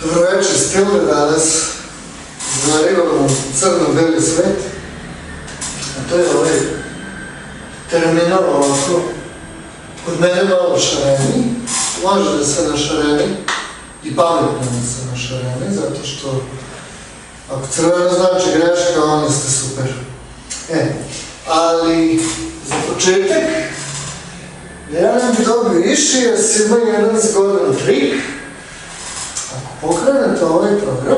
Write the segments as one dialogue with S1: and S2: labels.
S1: Dobro večer, s Tilda danas zarivamo crno-beli svet. A to je ovaj terminal ovako, kod mene malo šareni, može da se našareni i pametno da se našareni, zato što ako crveno znači greška, onda ste super. Ali za početak, ja ne bi dobio išio, ima jedan zgodan trik. Ako pokrenete ovaj program,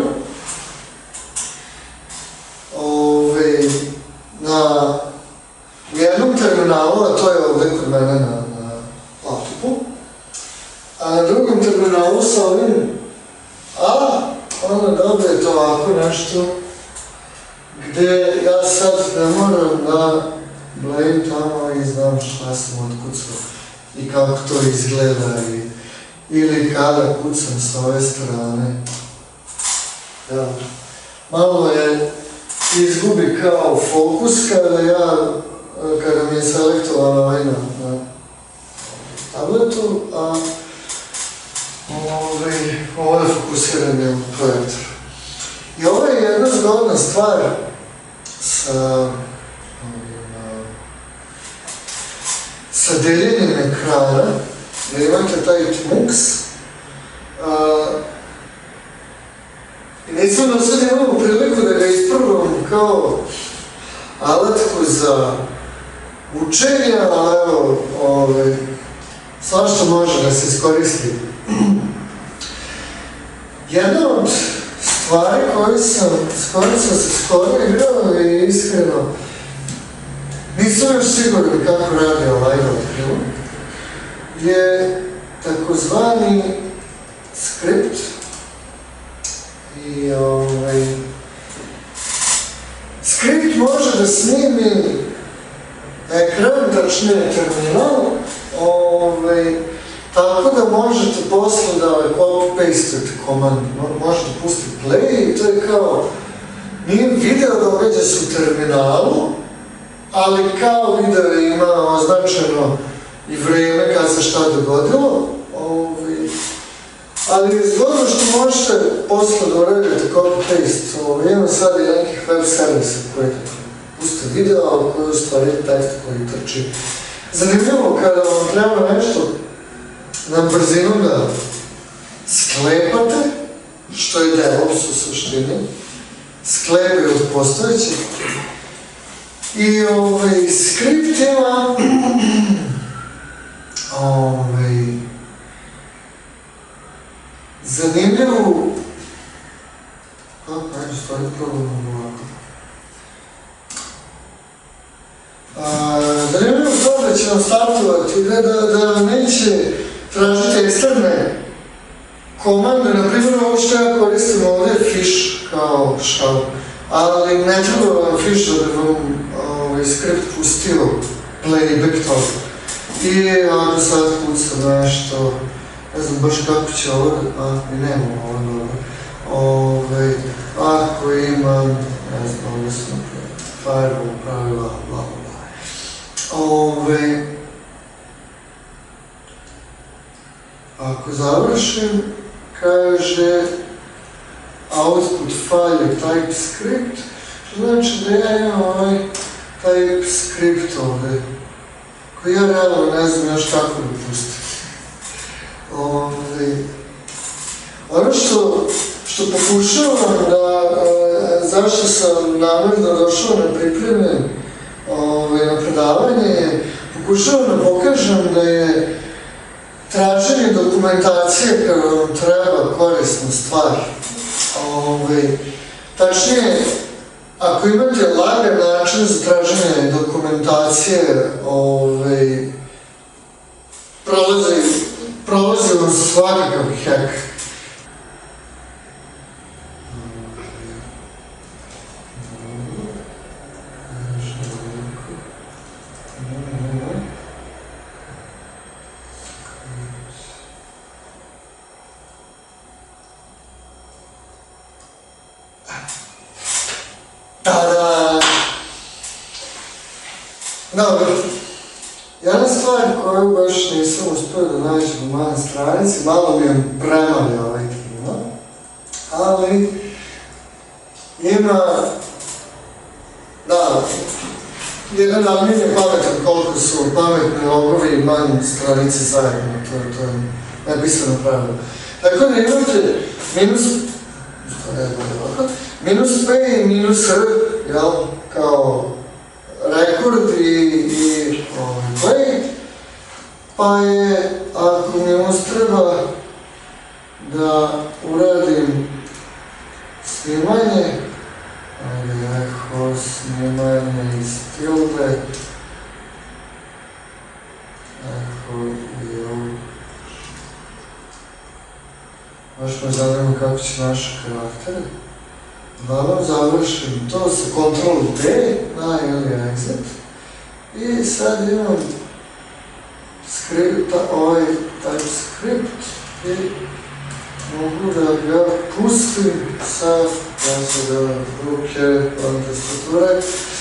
S1: na jednom terminalu, a to je ovdje kod mene na laptopu, a na drugom terminalu sa ovim A, onda dobijete ovako nešto gde ja sad ne moram da blejim tamo i znam šta sam otkucao i kako to izgleda ili kada kucam s ove strane. Malo je izgubi kao fokus kada mi je selektovan ovaj na tabletu, a ovo je fokusiranje u projektoru. I ovo je jedna zgodna stvar sa deljenjem ekrana, jer imate taj UNIX. I nisam da sad imamo priliku da ga isprobam kao alatku za učenje, ali evo, svašta može da se iskoristi. Jedna od stvari s kojim sam se skoro igrao i iskreno nisam još siguran kako radi ovaj otkrivo, je takozvani skript. I skript može da snimi ekran, tačnije terminal, tako da možete posle da copy-pastete komand, možete pustiti play i to je kao, nije video događa se u terminalu, ali kao video ima označeno i vreme kad se šta dogodilo, ali je zgodno što možete posle da uradite copy-paste. Imam sad i nekih web servisa koji puste video, ali koji u stvari je tekst koji trči. Zanimljivo kada vam treba nešto na brzinu da sklepate, što je DevOps u suštini, sklepaju od postojećeg. I skript ima zanimljivu to da će vam startovati da neće tražiti eksterne komande, na primjer ovo što ja koristim ovdje je fish kao šal, ali ne treba vam fish da bi vam skript pustio playback toga. I ako sad kucam nešto, ne znam baš kako će ovo, i nemam ovo dobro, ako imam, ne znam, ovdje sam firewall pravila, bla bla bla. Ako završim, kaže output file je TypeScript, što znači da ja imam TypeScript ovdje, koji ja realno ne znam još kako da pustim. Ono što pokušavam zašto sam namjerno došao na pripreme na predavanje, pokušavam da pokažem da je traženje dokumentacije kada vam treba korisna stvar. Tačnije, ako imate lagan način za traženje dokumentacije, prolazi vam svakakav hack. Dobro, jedna stvar koju baš nisam uspio da nađem u mojem stranici, malo mi je premali ovaj terminal. ali ima, da, jedan ali nije pametan koliko su pametni logovi i manje stranice zajedno, to je napisano pravilo. Tako da imate minus P i minus R, jel, kao rekord i play, pa je, ako mi treba da uradim snimanje, eho, snimanje iz Tilde, eho, i ovo. Baš me zanima kako će naše karaktere. Uglavnom završim to sa Ctrl-D, na ili exit. I sad imam skripta, ovaj TypeScript i mogu da ga pustim sa, ja se da ruke, tastature.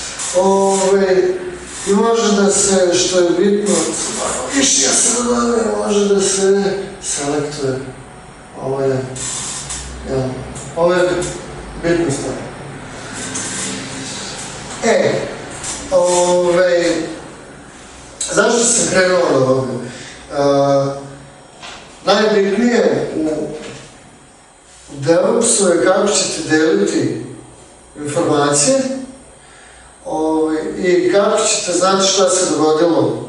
S1: I može da se, što je bitno, više ja se dodavim, može da se selektuje. Ovo je bitno stvar. Zašto sam krenuo od ovoga? Najbitnije u DevOpsu je kako ćete deliti informacije i kako ćete znati šta se dogodilo,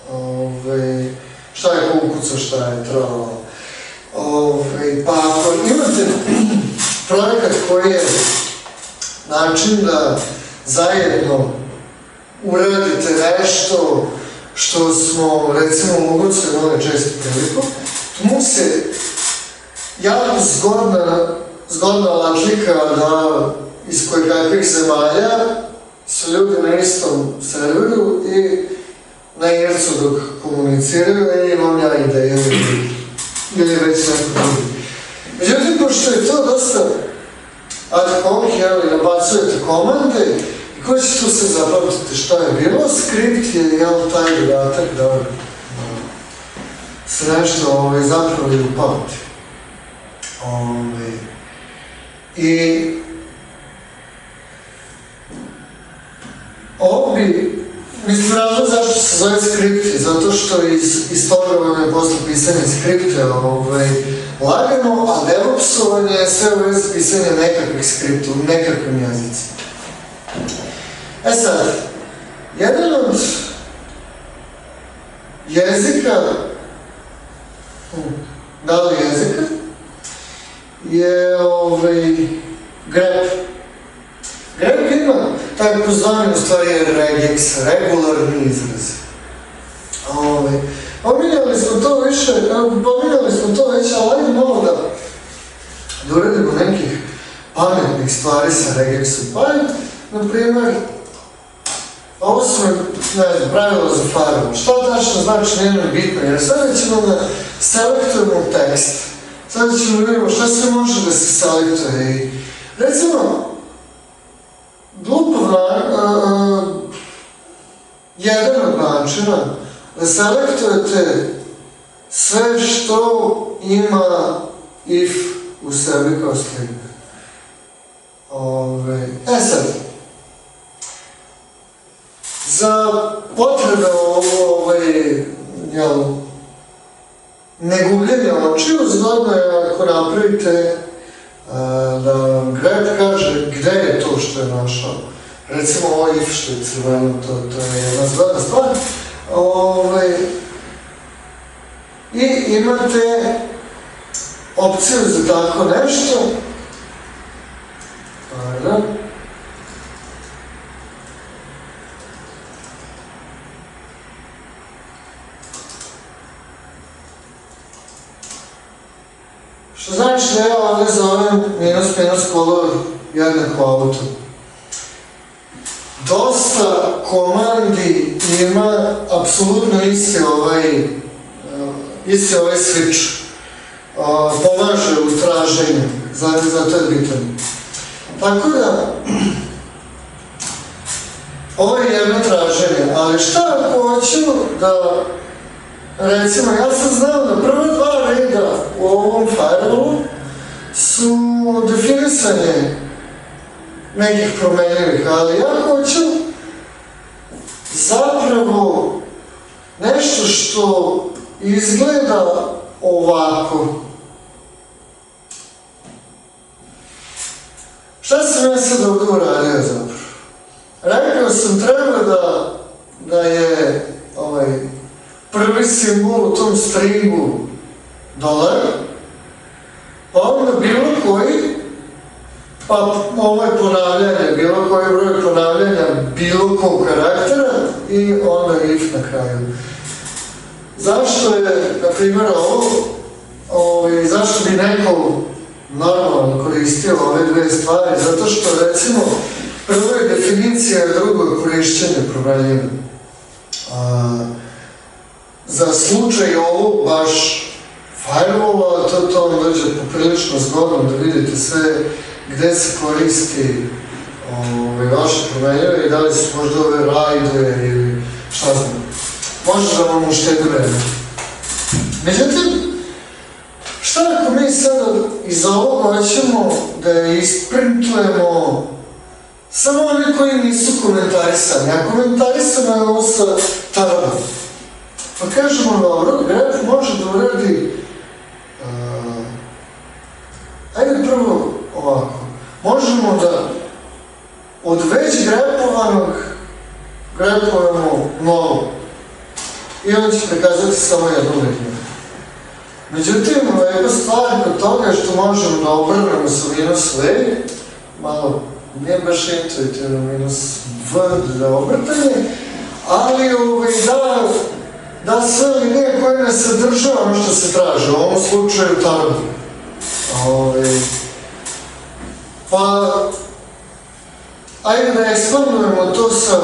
S1: šta je kukucao, šta je tralo. Pa ako imate projekat koji je način da zajedno uradite nešto što smo, recimo, u Ugorskoj imali često priliku, mu se jako zgodna lažlika da iz kojekakvih zemalja su ljudi na istom serveru i na ircu dok komuniciraju, imam ja ideje ili već neko drugi. Međutim, pošto je to dosta ad hoc, nabacujete komande i koji će tu se zapamtiti šta je bilo, skript je taj dodatak da se nešto zapravo i upamti. I ovo bi, mislim, razlog zašto se zove skripti, zato što iz toga vam je posle pisanje skripte lagano, a DevOpsovanje je sve u vezi pisanja nekakvih skripta u nekakvim jezicima. Sad, jedan od jezika, da li jezika, je grep. Grep ima tako zvani, u stvari je regex, regularni izraz. Pominjali smo to već, ali ajde malo da uradimo nekih pametnih stvari sa regexom. Pa je, na primjer, ovo su, ne znam, pravila za firewall. Šta tačno znači, nije nam bitno, jer sada ćemo da selektujemo tekst. Sada ćemo da vidimo šta sve može da se selektuje. I, recimo, jedan od načina da selektujete sve što ima if u sebi kao string. Sad, za potrebe negubljenja očiju, zgodno je ako napravite da vam grep kaže gde je to što je našao. Recimo ovo if što je crveno, to je jedna zgodna stvar. I imate opciju za tako nešto. Što znači da ja ovdje zovem minus color jednako auto. Dosta komandi ima apsolutno isti ovaj switch. Pomaže u traženju, zato je bitan. Tako da, ovo je jedno traženje, ali šta ako hoću da, recimo, ja sam znao da prva dva reda u ovom firewallu su definisanje nekih promenljivih, ali ja hoću zapravo nešto što izgleda ovako. Šta sam ja sad ovdje uradio zapravo? Rekao sam treba da je prvi simbol u tom stringu dolar, pa onda bilo koji, pa ovo je ponavljanje, bilo koji broj ponavljanja bilo kog karaktera i onda if na kraju. Zašto je, na primjer, zašto bi neko normalno koristio ove dve stvari? Zato što, recimo, prvo je definicija, a drugo je korišćenje promenljiva. Za slučaj ovo baš firewalla, to vam dođe poprilično zgodno da vidite sve gde se koristi vaše promenljive i da li su možda ove rajde ili šta znam. Može da vam uštedi vreme. Međutim, šta ako mi sada iz ovoga hoćemo da isprintujemo samo oni koji nisu komentarisani, a komentarisano je ovo sa tabom. Pa kažemo, dobro, graf može da uradi, ajde prvo ovako, možemo da od već grafovanog grafujemo novo i on će prikazati samo jednu liniju. Međutim, jedna stvar kod toga je što možemo da obrnemo sa minus v, malo nije baš intuitivno minus v za obrtanje, ali da sve linije koje ne sadrže ono što se traži, u ovom slučaju tablu. Pa, ajde da ekspandujemo to sa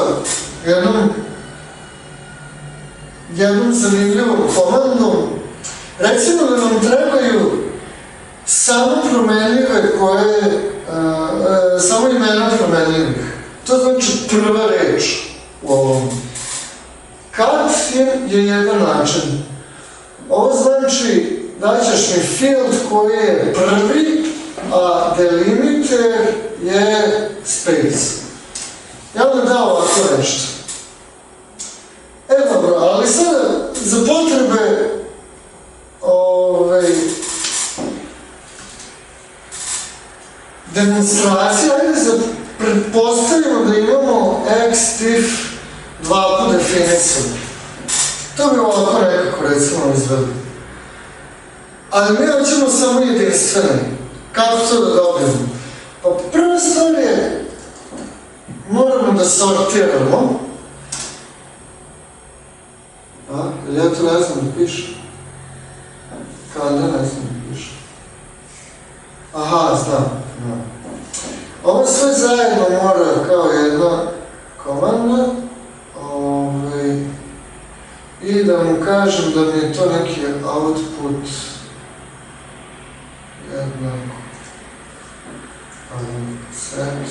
S1: jednom zanimljivom komandom. Recimo da nam trebaju samo promenljive koje, samo imena promenljivih. To znači prva reč u ovom. Cut je jedan način. Ovo znači da ćeš mi field koji je prvi, a delimiter je space. Ja vam dao ovako nešto. Dobro, ali sada za potrebe demonstracije, ajde da pretpostavimo da imamo xtif dva put definisano. To bi ovako nekako recimo izveli. Ali mi hoćemo samo jedinstvene. Kako to da dobijemo? Pa prva stvar je, moramo da sortiramo. Ja to ne znam da pišem. Kada ne znam da pišem. Aha, znam. Ovo sve zajedno mora kao jedna komanda i da mu kažem da mi je to neki output jednako set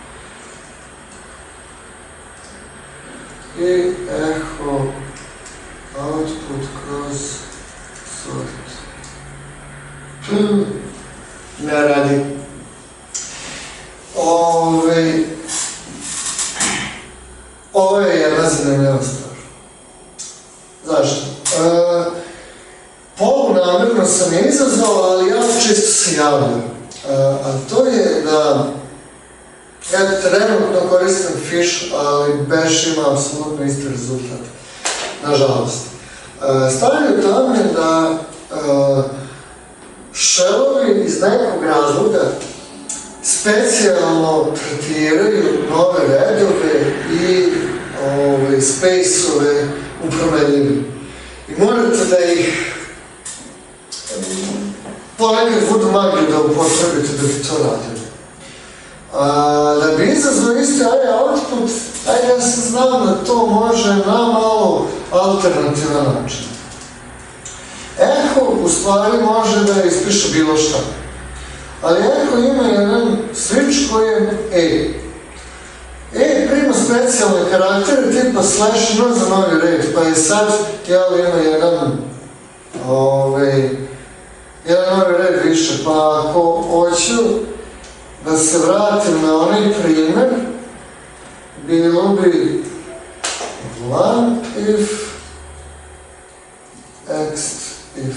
S1: i echo output kroz sort. Ne radi. Ovo je jedna zanimljiva stvar. Zašto? Polunamerno sam je izazvao, ali ja čisto se javljam. A to je da ja trenutno koristim fish, ali bash ima apsolutno isti rezultat. Nažalost. Stvar je u tome da shellovi iz nekog razloga specijalno tretiraju nove redove i space-ove u promenljivi. I morate da ih ponekad budu magli da upotrebite da bi to radili. Da bi izazvao isti output, ajde ja sam znam da to može na malo alternativan način. Echo u stvari može da ispiše bilo šta. Ali Echo ima jedan switch koji je E. E prima specijalne karaktere tipa /0 za novi red, pa je sad, ima jedan novi red više, pa ako hoću da se vratim na onaj primer, bilo bi blank if, ext if.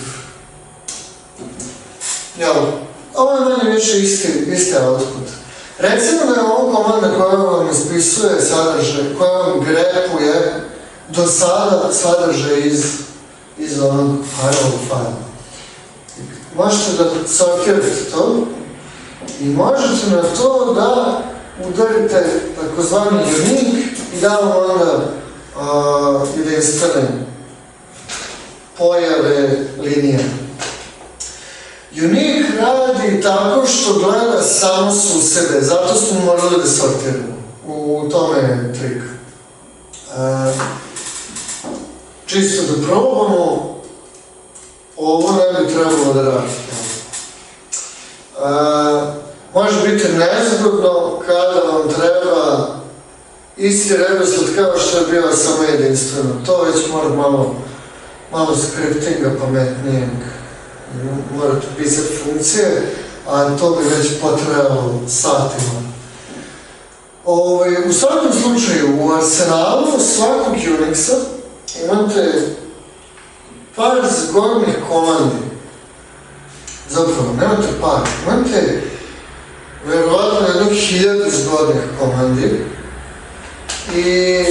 S1: Jel, ovo je manje više isti output. Recimo da je ovo komanda koja vam ispisuje sadržaj, koja vam grepuje do sada sadržaj iz onog fajla. Možete da sortirate to i možete na to da udarite takozvani UNIX i da vam onda jedinstvene pojave linije. UNIX radi tako što gleda samo susede, zato smo morali da sortiramo. U tome je trik. Čisto da probamo, ovo ne bi trebalo da radi. Može biti nezgodno kada vam treba isti redosled kao što je bilo samo jedinstveno. To već mora malo skriptinga pametnijeg. Morate pisati funkcije, a to bi već potrebalo satima. U svakom slučaju, u arsenalu svakog Unixa imate par zgodnih komandi. Zapravo, nemate par, imate verovatno jedno 1000 zgodnih komandi i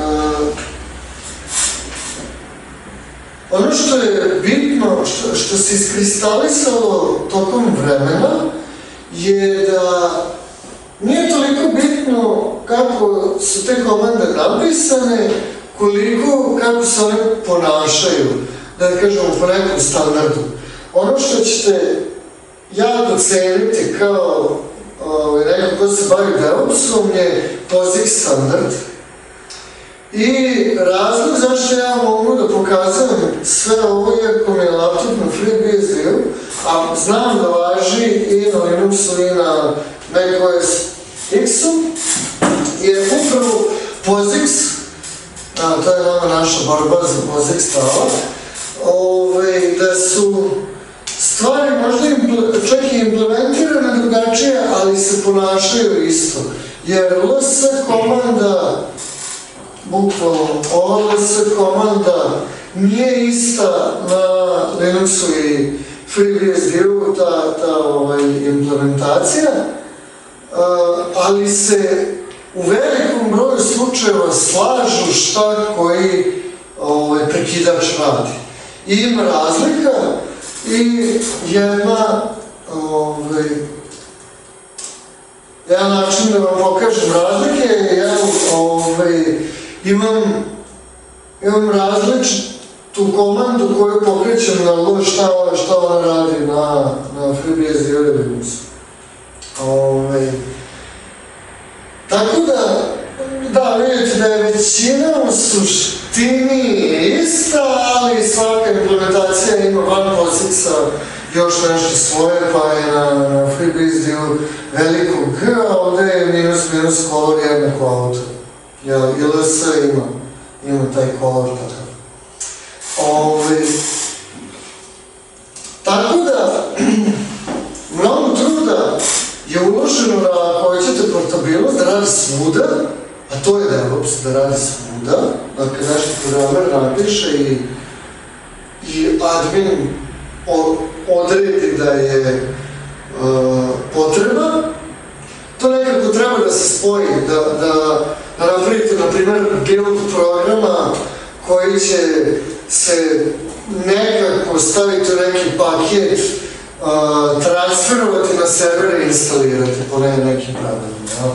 S1: ono što je bitno, što se iskristalisalo tokom vremena, je da nije toliko bitno kako su te komande napisane, koliko kako se one ponašaju, da kažemo po nekom standardu. Ono što ćete jako ceniti kao neko ko se bavi DevOpsom je POSIX standard. I razlog zašto ja mogu da pokazujem sve ovo, iako mi je laptop na FreeBSD-u, a znam da važi i na Linuxu i na macOS X-u, je upravo POSIX, to je naša borba za POSIX prava, da su stvari možda čak i implementirane drugačije, ali se ponašaju isto. Jer ls komanda, bukvalno ova ls komanda nije ista na Linuxu i FreeBSD-u, ta implementacija, ali se u velikom broju slučajeva slažu šta koji prekidač radi. I ima razlika i jedan način da vam pokažem razlike je imam različitu komandu koju pokrećem na L, šta ona radi na FreeBSD ili Linuxu. Tako da, vidite da je većina u suštini ista, ali svaka implementacija ima van POSIX-a još nešto svoje, pa je na FreeBSD-u veliko G, a ovde je minus kolor jednako auto. I LS ima taj kolor takav. Tako da, mnogo truda je uloženo da ako hoćete portabilnost da radi svuda, a to je DevOps, da radi svuda, dakle nešto programer napiše i admin odredi da je potreba, to nekako treba da se spoji, da napravite, na primjer, build programa koji će se nekako staviti u neki paket, transferovati na servere i instalirati po nekim pravilima.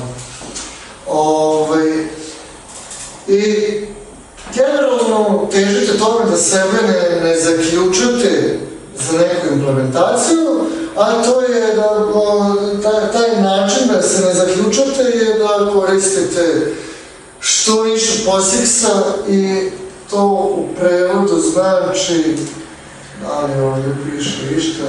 S1: I generalno težite tome da sebe ne zaključate za neku implementaciju, a to je da taj način da se ne zaključate je da koristite što više POSIX-a i to u prevodu znači, da li ovdje piše išta,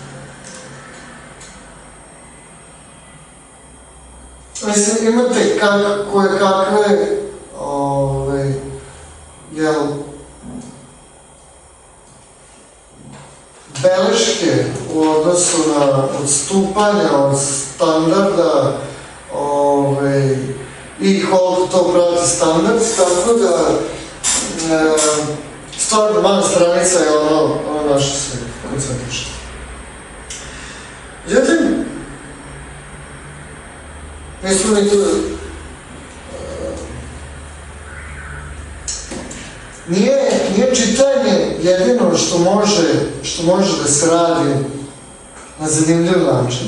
S1: mislim, imate koje kakve beleške u odnosu na odstupanja od standarda i koliko to prati standard, tako da stvarno mala stranica je ono na što se koncentriše. Međutim, nismo mi tu nije čitanje jedino što može da se radi na zanimljiv način.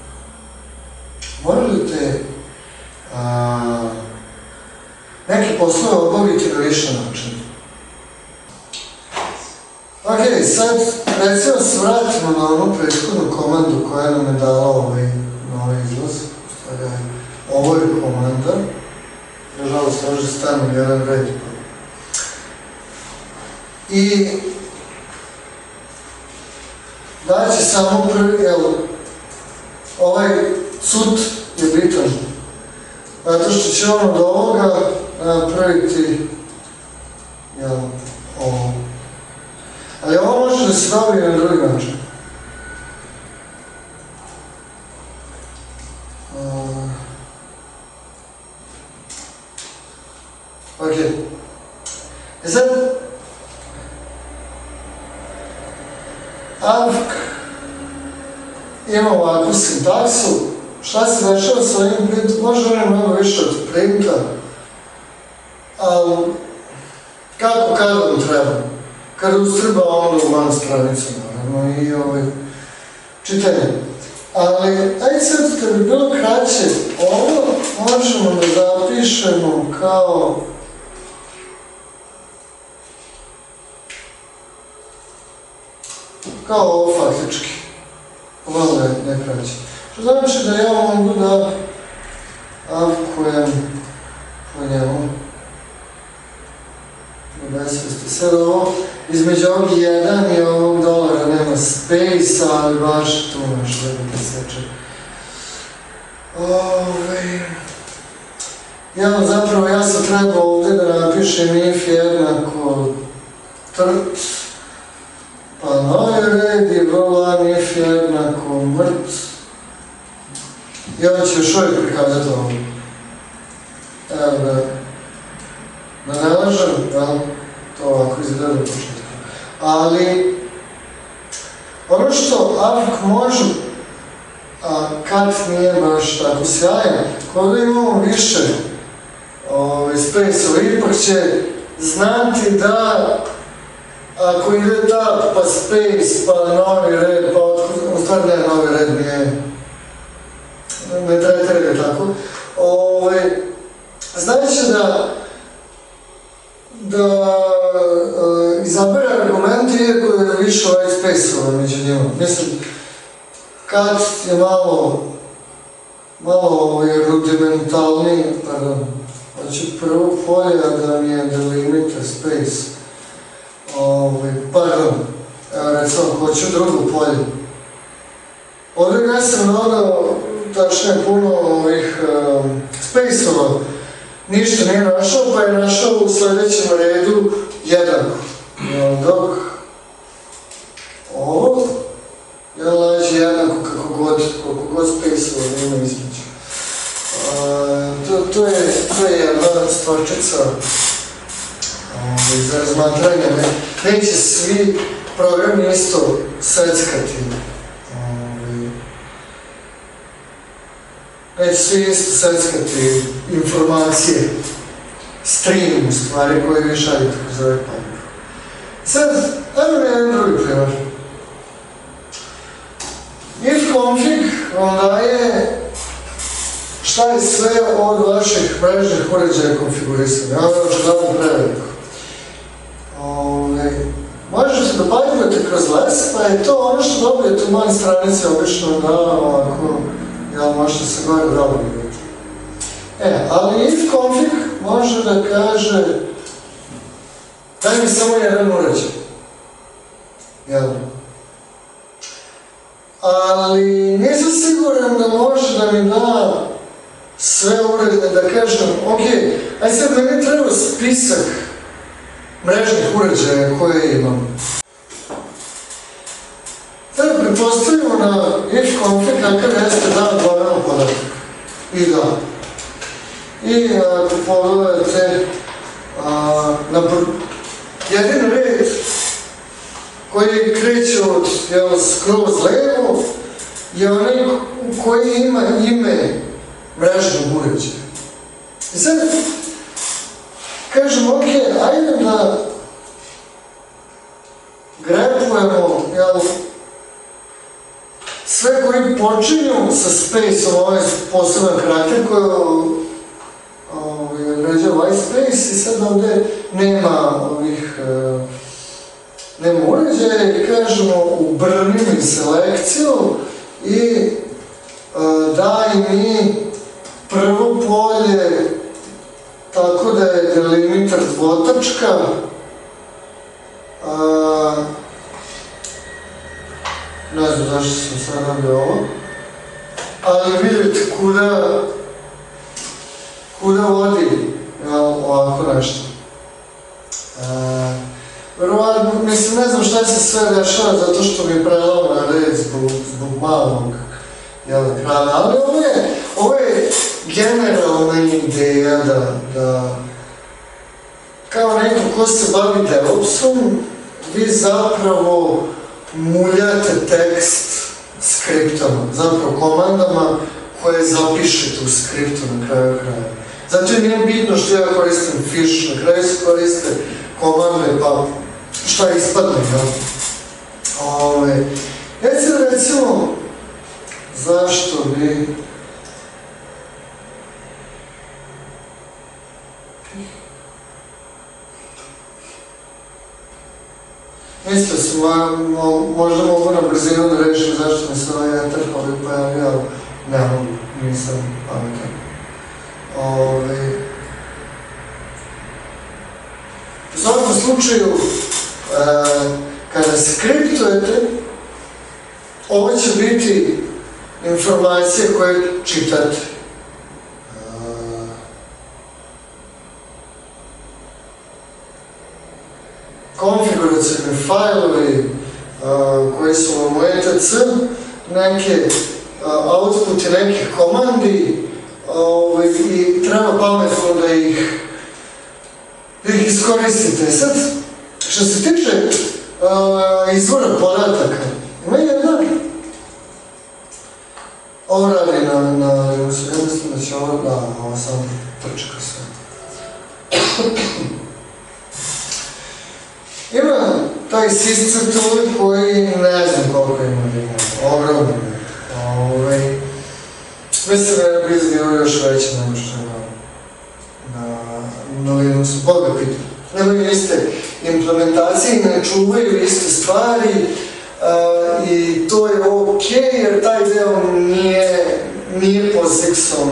S1: Možete neke poslove obaviti na više načina. Ok, sad recimo se vratimo na onu prethodnu komandu koja nam je dala ovaj izlaz. Ovo je komanda. Nažalost, može stavimo jedan red. I daće samo prvi, ovaj cut je bitan. Zato što će on od ovoga napraviti ovo. Ali ovo može da se dobije na drugi način. Ok. I sad, AVK ima ovakvu sintaksu. Šta se dešava sa ovim printom? Možda ne mnogo više od printa, ali kako kada vam treba? Kada ustrba onda u manu stranicu, naravno, i čitanje. Ali, ajde sad, kad bi bilo kraće, ovo možemo da zapišemo kao ovo faktički. Ovo ne kraće. Što znači da ja mogu da avkujem po njemu. Besvesti. Sad ovo, između ovog 1 i ovog dolara nema space, ali baš tu nešto da te seče. Zapravo ja sam trebao ovdje da napišem if jednako trt, pa novi red i vrlo if jednako mrt. I ovo će još uvijek prikazati ovo. Evo da ne lažem, to ovako izgleda u početku. Ali, ono što AVK može, a kat nije baš tako sjajan, kada imamo više space-ova, ipak će znati da ako ide tab, pa space, pa novi red, pa u stvari ne, novi red nije, ne tretiraju tako, znači da izabere argumenti iako je više white space-ova među njima. Mislim, kat je malo rudimentalniji, pardon, znači prvo polje da mi je delimiter space, pardon, evo recimo, hoću drugo polje. Ovdje ga sam dodao, tačno je puno ovih space-ova, ništa nije našao, pa je našao u sljedećem redu jedan. Dok ovo je lađe jednako koliko god space-ova ima između. To je jedna stvarčica za razmatranje. Neće svi programi isto seckati. Neće svi isto seckati informacije, stream u stvari koje vi šaljete kroz ovaj pamet. Sad, evo mi jedan drugi primjer. If config vam daje šta je sve od vaših mrežnih uređaja konfigurisano. Ja vam ću dati preveliko. Možete da pagujete kroz les, pa je to ono što dobijete u manj stranici, obično da ovako, možete se gore dobro vidjeti. Ali if config može da kaže daj mi samo jedan uređaj. Ali nisam siguran da može da mi da sve uređaje, da kažem, ok, aj sad meni treba spisak mrežnih uređaja koje imam. Sada ispostavimo na if config kakav jeste dan glavnog podataka. I da. I ako pogledate jedin red koji kreće od skroz levo je onaj koji ima ime mrežnog uređaja. I sad kažemo, ok, ajde da grepujemo sve koji počinju sa space-om, ovaj poseban karakter koji određuje ovaj space i sad ovde nema uređaja i kažemo ubrni mi selekciju i daj mi prvo polje tako da je delimiter dvotačka ne znam zašto sam sad nabio ovo, ali vidite kuda vodi ovako nešto. Verovatno, mislim, ne znam šta se sve dešava zato što mi prelama red zbog malog ekrana, ali ovo je generalna ideja da kao neko ko se bavi DevOpsom, vi zapravo muljate tekst skriptama, zapravo komandama koje zapišete u skriptu na kraju kraja. Zato je nije bitno što ja koristim fish, na kraju se koriste komande, pa šta ispadne, recimo, zašto bi mislio sam, možda mogu na brzinu da rešim zašto mi se ovaj enter ovdje pojavio, ali ne mogu, nisam pametan. U svakom slučaju, kada skriptujete, ovo će biti informacije koje čitate. Konfiguracijni fajlovi koji su vam u etc, neke outputi nekih komandi i treba pametno da ih iskoristite. Sad, što se tiče izvora podataka, ima jedan, ovo radi na Linuxu, ja mislim da će ovo samo trčka sve. Ima taj sysctl koji ne znam koliko ima dinara, ogromno je. Mislim da je BSDNow još veći nego što je na Linuxu, Boga pitam. Nemaju iste implementacije, ne čuvaju iste stvari i to je ok jer taj deo nije POSIX-om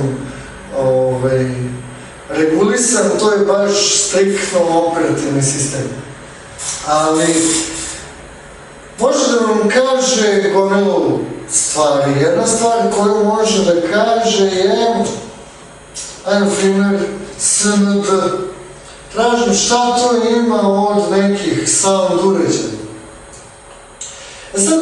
S1: regulisan, to je baš striktno operativni sistem. Ali može da vam kaže gomilu stvari. Jedna stvar koju može da kaže je, ajmo primjer, SND. Tražim šta to ima od nekih sound uređaja. Sad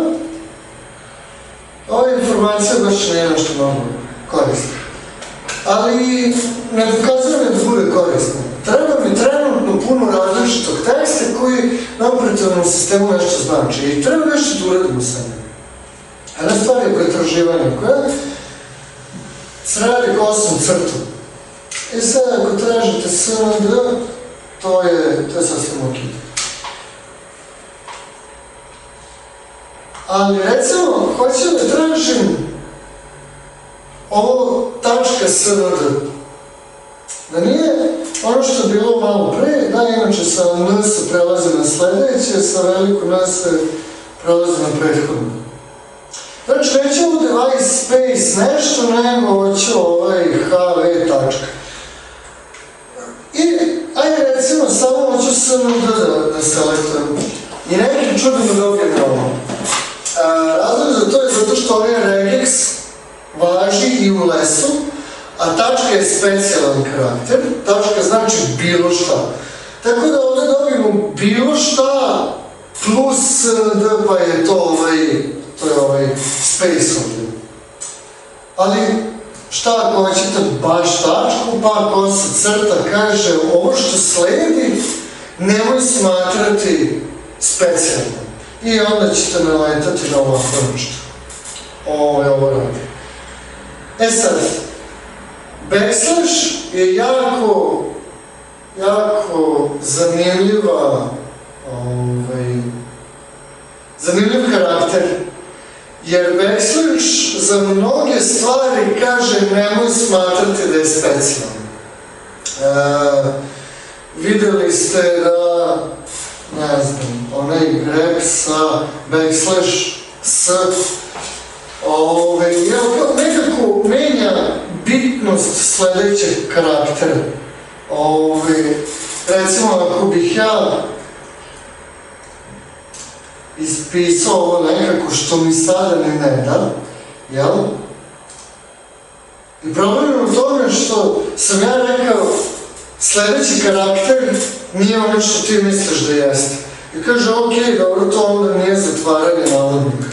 S1: ova informacija baš nije nešto mnogo korisna. Ali ne pokazuje mi da bude korisna. Treba mi trenutno puno različitog teksta koji na operativnom sistemu nešto znači i treba nešto da uradimo sa njim. Jedna stvar je pretraživanje koja se radi kosom crtom. I sad ako tražite SND, to je sasvim ok. Ali recimo, hoću da tražim ovo tačka SND. Da nije ono što je bilo malo pre, da inače sa N se prelazi na sledeće, sa veliko N se prelazi na prethodno. Znači, neću ovo device space nešto, nego hoću ovaj HV tačka. I, ajde recimo, samo hoću SND da selektujem. I nekim čudom dobijem ovo. Razlog za to je zato što ovaj regex važi i u lesu, a tačka je specijalan karakter, tačka znači bilo šta. Tako da ovdje dobijemo bilo šta plus SND, pa je to je ovaj space ovdje. Ali šta ako hoćete baš tačku, pa ako se crta kaže ovo što sledi nemoj smatrati specijalno. I onda ćete naletati na ovako nešto. Ovo radi. E sad, backslash je jako zanimljiv karakter. Jer backslash za mnoge stvari kaže nemoj smatrati da je specijalno. Videli ste da, ne znam, onaj grep sa backslash s nekako menja bitnost sledećeg karaktera. Recimo, ako bih ja ispisao ovo nekako što mi sada ne da, jel? I problem je u tome što sam ja rekao sledeći karakter nije ono što ti misliš da jeste. I kaže, ok, dobro, to onda nije zatvaranje navodnika.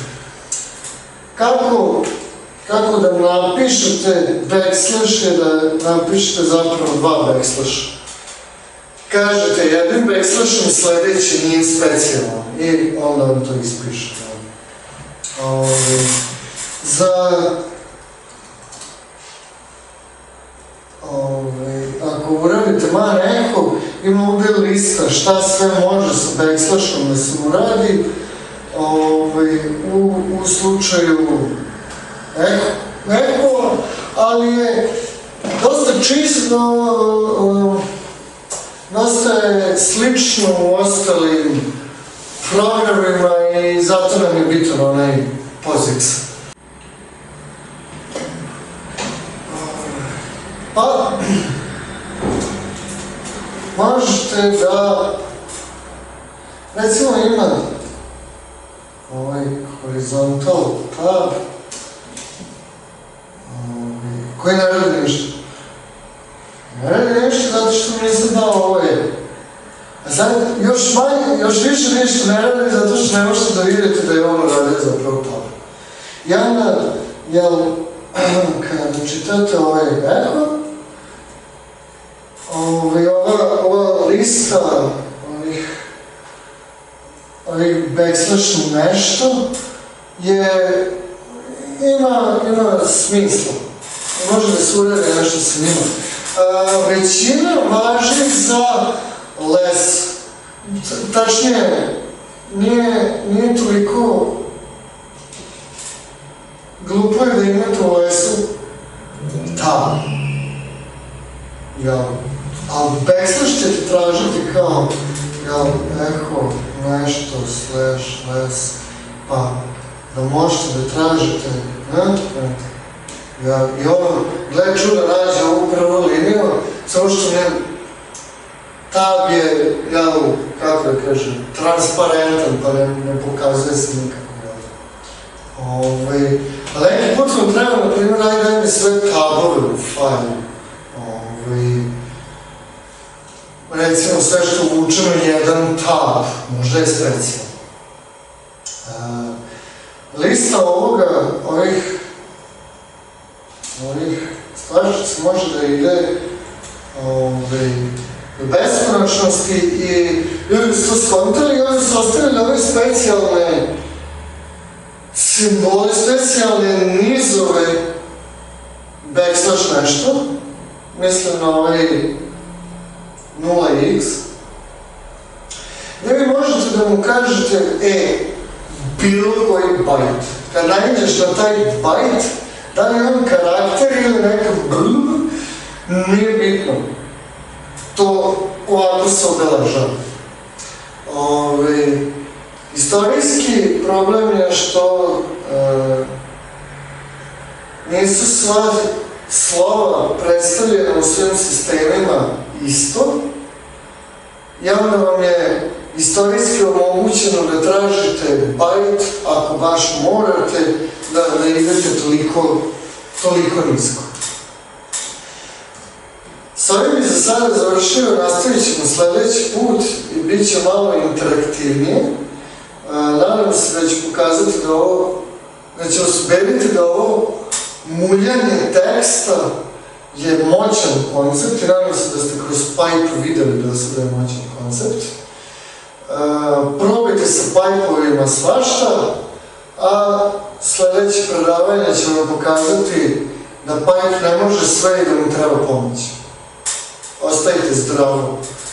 S1: Kako da napišete backslash je da napišete zapravo dva backslash. Kažete jednim backslashom sledeći nije specijalno i onda vam to ispišete. Ako uradite man echo, ima ovdje lista šta sve može sa backslashom da se uradi. U slučaju echo, ali je dosta čisto, dosta je slično u ostalim programima i zato nam je bitan onaj POSIX. Pa, možete da, recimo ima ovaj horizontal tab koji ne radi ništa. Ne radi ništa zato što mi nisam dao ovaj. A sad još više ništa ne radi zato što ne možete da vidite da je ono radio zapravo tab. I onda, kada čitate ovaj echo, ova lista ovih backslash nešto ima smisla. Može da se uradi nešto sa njima. Većina važi za less. Tačnije, nije toliko glupo je da imate u lessu tab. Ali backslash ćete tražiti kao echo nešto slash less, pa da možete da tražite, i ono, gled čuda nađe ovu prvu liniju, samo što tab je, kako da kažem, transparentan, pa ne pokazuje se nikako. Ali neki put vam treba, na primjer, daj mi sve tabove u fajlu. Recimo sve što uvučeno jedan tab, možda je specijalno. Lista ovih stvari može da ide do beskonačnosti i ljudi su to skontali i oni su ostavili ove specijalne simbole, specijalne nizove backslash nešto, mislim na ovaj 0x, gdje vi možete da mu kažete bilo koji byte. Kad nađeš na taj byte, da li je on karakter ili neka nije bitno. To ovako se obeležava. Istorijski problem je što nisu sva slova predstavljena u svim sistemima isto, i onda vam je istorijski omogućeno da tražite byte, ako baš morate, da idete toliko nisko. S ovim bi za sada završio, nastavit ćemo sledeći put i bit će malo interaktivnije. Nadam se da ću pokazati da ovo Znači, osbedite da ovo muljanje teksta je moćan koncept i nadam se da ste kroz pipe videli da se da je moćan koncept. Probajte sa pipe-ovima svašta, a sledeće predavanje će vam pokazati da pipe ne može sve i da mu treba pomoći. Ostajte zdravo.